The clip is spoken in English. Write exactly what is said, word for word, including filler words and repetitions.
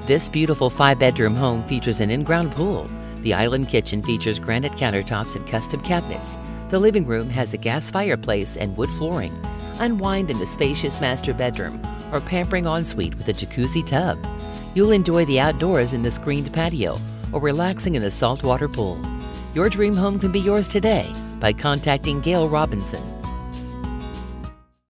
This beautiful five-bedroom home features an in-ground pool. The island kitchen features granite countertops and custom cabinets. The living room has a gas fireplace and wood flooring. Unwind in the spacious master bedroom or pampering ensuite with a jacuzzi tub. You'll enjoy the outdoors in the screened patio or relaxing in the saltwater pool. Your dream home can be yours today by contacting Gail Robinson